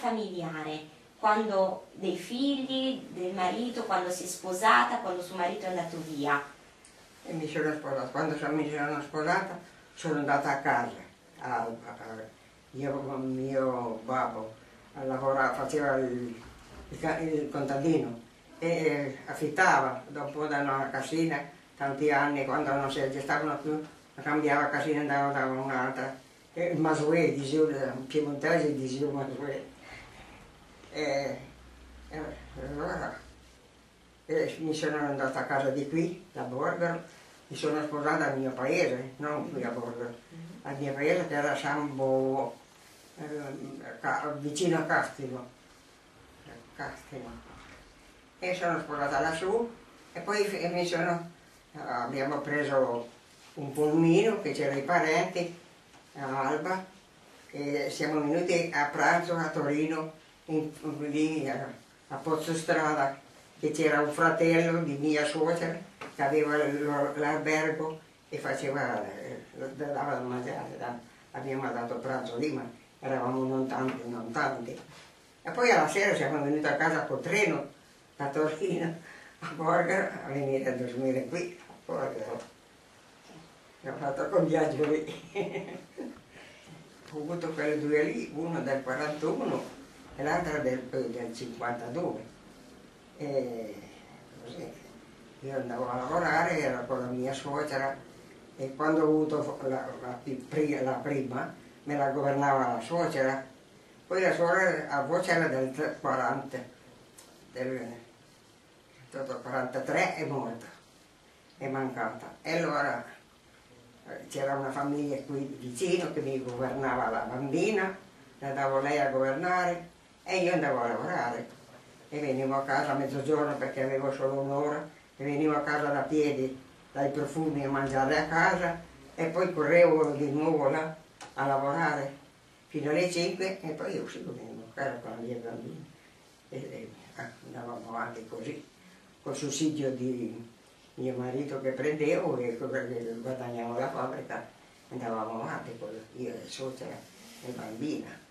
familiare, quando dei figli, del marito, quando si è sposata, quando suo marito è andato via. E mi sono sposata. Quando mi sono sposata sono andata a casa. Mio babbo faceva il contadino e affittava, dopo da una casina, tanti anni, quando non si aggiustavano più, cambiava casina e andava da un'altra. Il Masuè, in piemontese diceva Masuè. Allora mi sono andata a casa di qui, da Borgaro, mi sono sposata al mio paese, non qui a Borgaro, al mio paese che era Sambo, vicino a Castino. E sono sposata lassù e poi abbiamo preso un pulmino che c'erano i parenti a Alba e siamo venuti a pranzo a Torino, lì a Pozzostrada, che c'era un fratello di mia suocera che aveva l'albergo e dava da mangiare, abbiamo dato pranzo lì, ma eravamo non tanti. E poi alla sera siamo venuti a casa col treno da Torino a Borgaro a venire a dormire qui a Borgaro. Abbiamo fatto quel viaggio lì. Ho avuto quelle due lì, uno del 41 e l'altra del 52. E così io andavo a lavorare, ero con la mia suocera e quando ho avuto la prima me la governava la suocera, poi la suocera a voce era del 40, del 43 è morta, è mancata. E allora c'era una famiglia qui vicino che mi governava la bambina, la davo lei a governare e io andavo a lavorare. E venivo a casa a mezzogiorno perché avevo solo un'ora e venivo a casa da piedi dai profumi a mangiare a casa e poi correvo di nuovo là a lavorare fino alle 5 e poi uscivo, venivo a casa con la mia bambina e andavamo avanti così, col sussidio di mio marito che prendevo e guadagnavo la fabbrica, andavamo avanti con io e suocera e bambina.